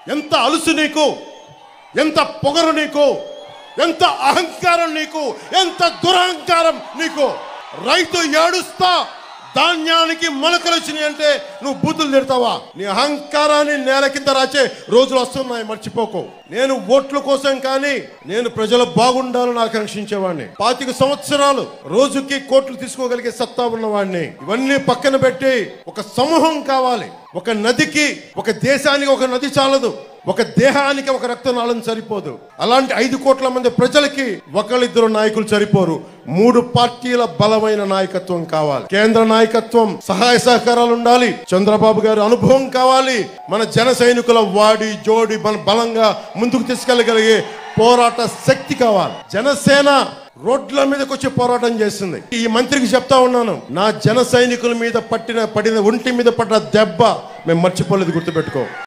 ఎంత అలుసు నీకు, ఎంత పొగరు నీకు, ఎంత అహంకారం నీకు, ఎంత దురహంకారం నీకు. రైతు ఏడుస్తా ధాన్యానికి మొలకలు వచ్చినాయి అంటే నువ్వు బూతులు తిడతావా? నీ అహంకారాన్ని నేల కింద రాచే రోజులు వస్తున్నాయి, మర్చిపోకు. నేను ఓట్ల కోసం కానీ నేను ప్రజలు బాగుండాలని ఆకాంక్షించేవాడిని. 25 సంవత్సరాలు రోజుకి కోట్లు తీసుకోగలిగే సత్తా ఉన్నవాడిని. ఇవన్నీ పక్కన పెట్టి ఒక సమూహం కావాలి. ఒక నదికి, ఒక దేశానికి ఒక నది చాలదు, ఒక దేహానికి ఒక రక్తనాళం సరిపోదు. అలాంటి 5 కోట్ల మంది ప్రజలకి ఒకళ్ళిద్దరు నాయకులు సరిపోరు. 3 పార్టీల బలమైన నాయకత్వం కావాలి. కేంద్ర నాయకత్వం సహాయ సహకారాలు ఉండాలి. చంద్రబాబు గారి అనుభవం కావాలి. మన జన సైనికుల వాడి జోడి మన బలంగా ముందుకు తీసుకెళ్ళగలిగే పోరాట శక్తి కావాలి. జనసేన రోడ్ల మీదకి వచ్చి పోరాటం చేస్తుంది. ఈ మంత్రికి చెప్తా ఉన్నాను, నా జన సైనికుల మీద పడిన ఒంటి మీద పడ్డ దెబ్బ మేము మర్చిపోలేదు, గుర్తుపెట్టుకో.